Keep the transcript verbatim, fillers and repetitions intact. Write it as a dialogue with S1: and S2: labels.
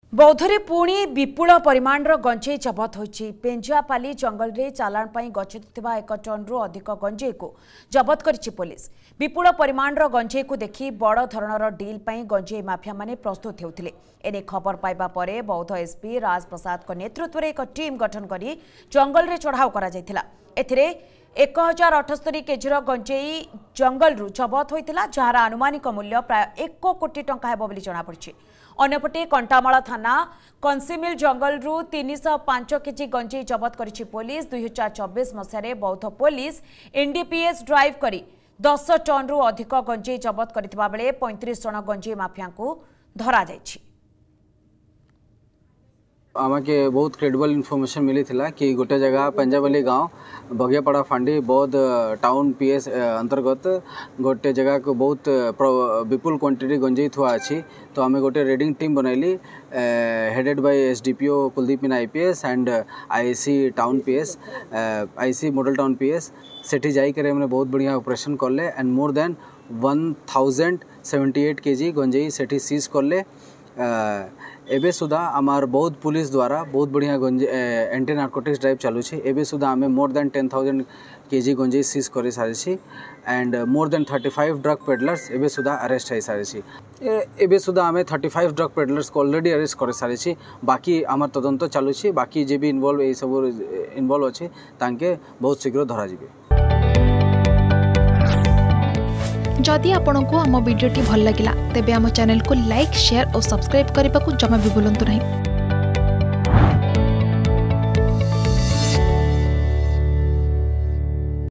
S1: बौद्धरे पुणी विपुल परिमाणर गंजेई जबत होइछि। पेंजुआपाली जंगल रे चालाण पई गच्छित थिबा एक टन रु अधिक गंजेई को जबत करिछि पुलिस। विपुल परिमाणर गंजेई को देखि बड़ धरणर डील पई गंजेई माफिया माने प्रस्तुत हेउथिले। एने खबर पाइबा परे बौद्ध एसपी राज प्रसाद को नेतृत्व रे एक टीम गठन करी जंगल रे चढ़ाव करा जायथिला। एथिरे एक हजार अठस्तरी केजीर गंजेई जंगल रु जबत होइतिला, जहार आनुमानिक मूल्य प्राय एक कोटी टंका हेबो बोली जणा पड़छि। अन्यपटे कंटामाल थाना कंसिमिल जंगल रु तीन सौ पाँच केजी गंजेई जबत करिछि पुलिस। दुई हजार चौबीस मसीह बौद्ध पुलिस एनडीपीएस ड्राइव करी दस टन रु अधिक गंजेई जबत करथिबा बेले पैंतीस जन गंजेई माफिया को धरा जायछि।
S2: आमके बहुत क्रेडिबल इनफॉरमेशन मिली थिला कि गोटे जगह पंजाबली गांव बगियापड़ा फांडी बौद्ध टाउन पीएस अंतर्गत गोटे जगह को बहुत विपुल क्वांटिटी गंजेई थुआ अच्छी। तो आम गोटे रेडिंग टीम बनैली headed by SDPO Kuldeep Meena IPS and IC town PS IC model town PS सेठी जाकर हमने बहुत बढ़िया ऑपरेशन करले and more than one thousand seventy eight KG गंजेई सेठी सीज करले। एबे सुधा आमार बौद्ध पुलिस द्वारा बहुत बढ़िया गंजे एंटी नार्कोटिक्स ड्राइव चालू छे। एबे सुधा आमे more than ten thousand KG गंजेई सीज कर सारी and more than thirty five drug peddlers एबे सुधा अरेस्ट हो सारी। एबे सुधा आमे थर्टी फाइव ड्रग पेडलर्स को ऑलरेडी अरेस्ट कर सारी। बाकी आमार तदंत चालू छे, बाकी जे भी इनवॉल्व ए सब इनवॉल्व अच्छे तांके बहुत शीघ्र धरा जिवे।
S3: जदि आपंक आम भिडी भल लगा तेब आम चैनल को लाइक शेयर और सब्सक्राइब करने को जमा भी भूलु नहीं।